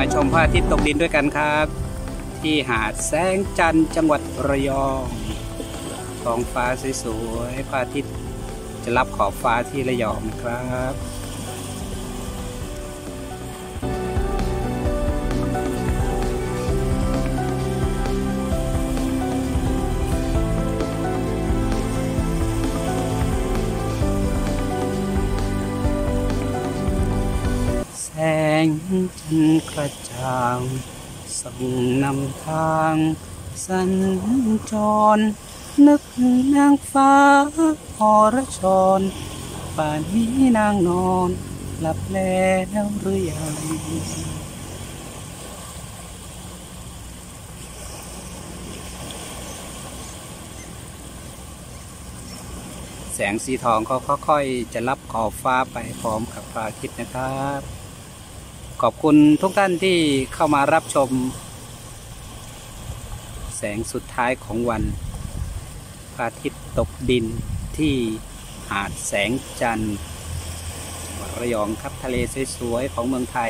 มาชมพระอาทิตย์ตกดินด้วยกันครับที่หาดแสงจันทร์จังหวัดระยองท้องฟ้าสวยๆพระอาทิตย์จะรับขอบฟ้าที่ระยองนะครับแสงจันทร์กระจ่างส่องนำทางสัญจรนึกนางฟ้าอรชรป่านนี้นางนอนหลับแล้วหรือยังแสงสีทองก็ค่อยๆจะรับขอบฟ้าไปพร้อมกับพระอาทิตย์นะครับขอบคุณทุกท่านที่เข้ามารับชมแสงสุดท้ายของวันพระอาทิตย์ตกดินที่หาดแสงจันทร์ระยองครับทะเลสวยๆของเมืองไทย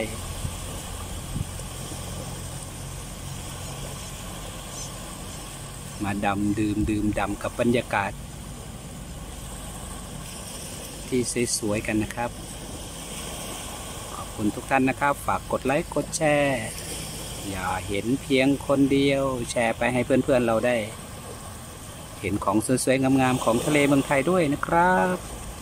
มาดื่มด่ำกับบรรยากาศที่สวยๆกันนะครับขอบคุณทุกท่านนะครับฝากกดไลค์กดแชร์อย่าเห็นเพียงคนเดียวแชร์ไปให้เพื่อนๆเราได้เห็นของสวยๆงามๆของทะเลเมืองไทยด้วยนะครับ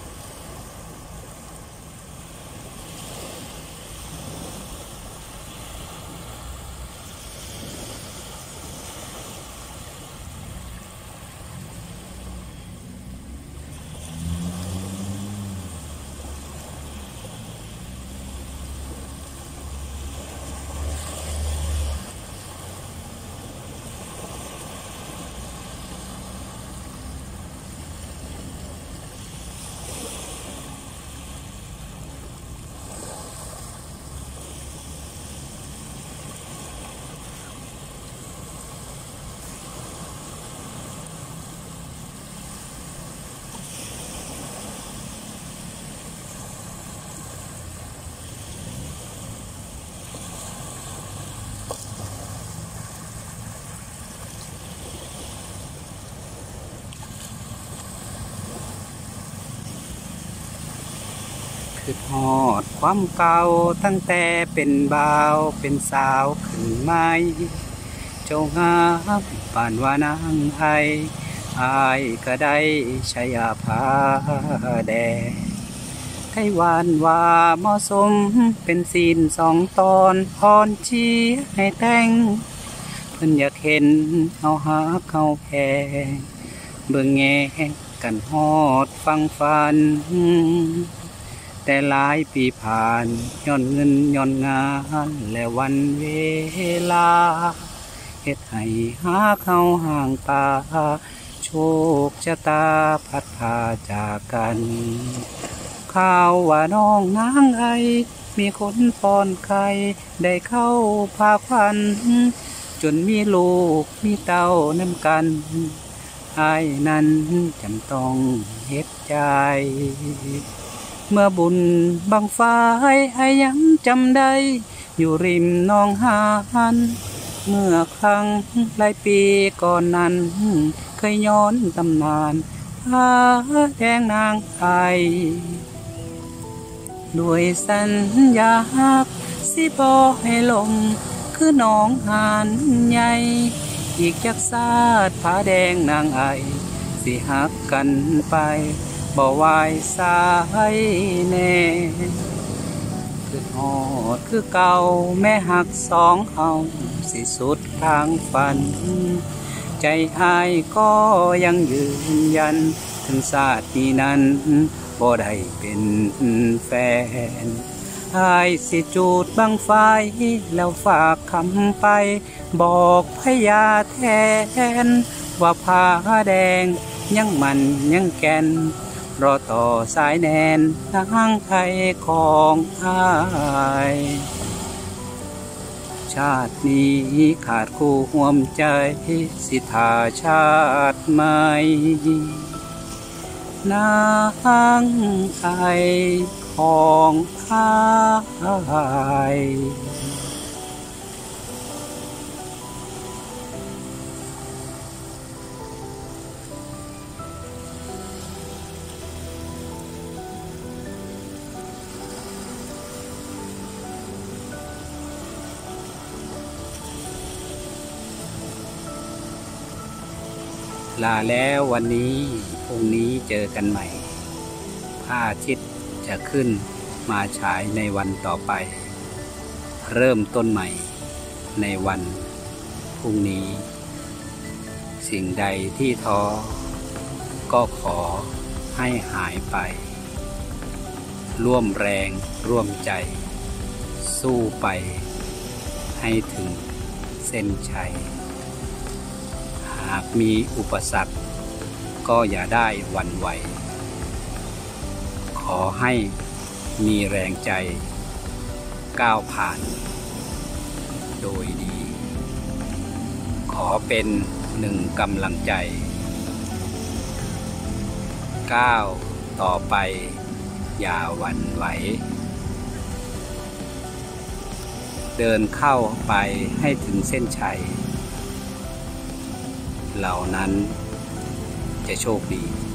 คือทอดความเก่าตั้งแต่เป็นบ่าวเป็นสาวขึ้นใหม่เจ้างามปานว่านางไออายก็ได้ชายาผ้าแดงไทยหวานว่าเหมาะสมเป็นศีล2 ตอนพรชี้ให้แต่งเพิ่นอยากเห็นเฮาหักเฮาแพงเบิ่งแงกันฮอดฟังฟันแต่หลายปีผ่านย้อนเงินย้อนงานและวันเวลาเฮ็ดให้หาเข้าห่างตาโชคชะตาพัดพาจากกันข่าวว่าน้องนางไอมีคนป้อนไข่ได้เข้าพาควันจนมีลูกมีเต้านำกันอ้ายนั้นจำต้องเฮ็ดใจเมื่อบุญบังฟ้าให้ยังจำได้อยู่ริมหนองหานเมื่อครั้งหลายปีก่อนนั้นเคยย้อนตำนานพาแดงนางไอด้วยสัญญาฮักสิบ่ให้ลมคือหนองหานใหญ่อีกจักศาสตร์ผาแดงนางไอสิฮักกันไปบ่วายสายแน่คือฮอดคือเก่าแม่หัก2เฮาสิสุดทางฝันใจอายก็ยังยืนยันถึงชาตินี้นั้นบ่ได้เป็นแฟนอายสิจูดบังไฟแล้วฝากคำไปบอกพญาแทนว่าผ้าแดงยังมันยังแก่นรอต่อสายแนนทางไทยของอ้ายชาตินี้ขาดคู่ห่วมใจสิทาชาติใหม่นางไอของอ้ายลาแล้ววันนี้พรุ่งนี้เจอกันใหม่พระอาทิตย์จะขึ้นมาฉายในวันต่อไปเริ่มต้นใหม่ในวันพรุ่งนี้สิ่งใดที่ท้อก็ขอให้หายไปร่วมแรงร่วมใจสู้ไปให้ถึงเส้นชัยหากมีอุปสรรคก็อย่าได้หวั่นไหวขอให้มีแรงใจก้าวผ่านโดยดีขอเป็นหนึ่งกำลังใจก้าวต่อไปอย่าหวั่นไหวเดินเข้าไปให้ถึงเส้นชัยเหล่านั้นจะโชคดี